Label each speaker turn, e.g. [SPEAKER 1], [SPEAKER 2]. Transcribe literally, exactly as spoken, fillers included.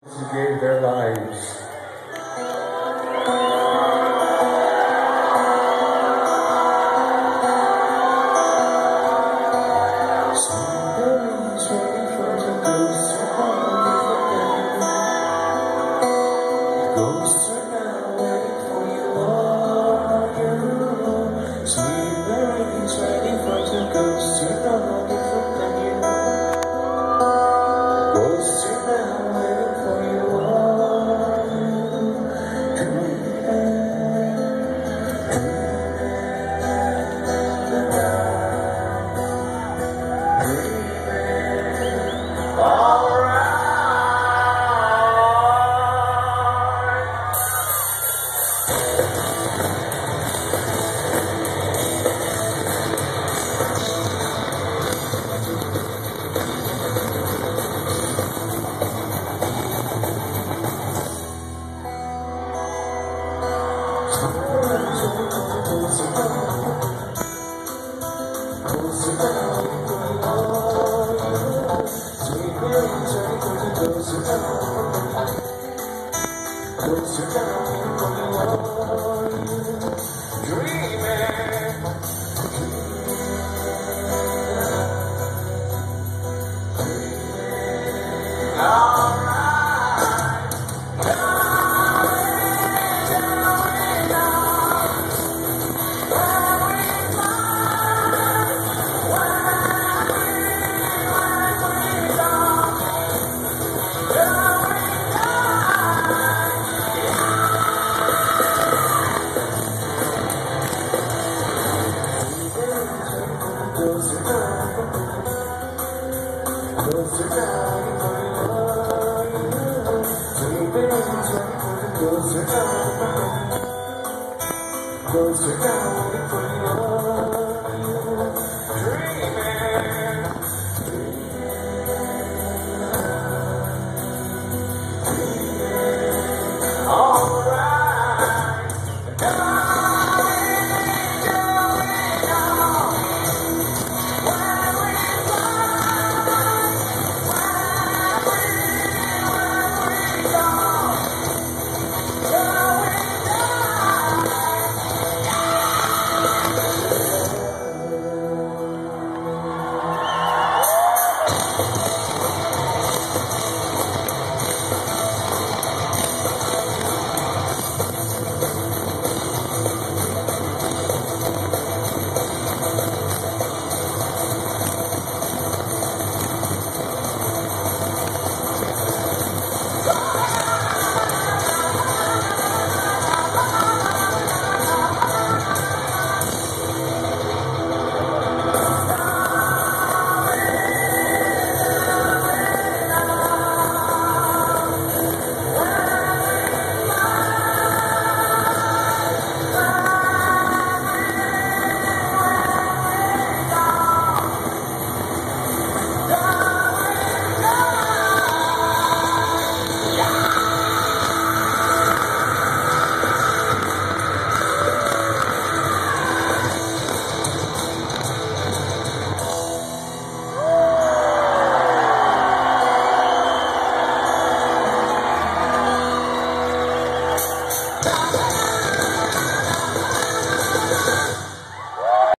[SPEAKER 1] who gave their lives. Somebody's waiting for the ghost to come again. Ghosts are now waiting for you all you. Somebody's waiting for the ghost to come again. Ghosts are now waiting for you all you. Close it down,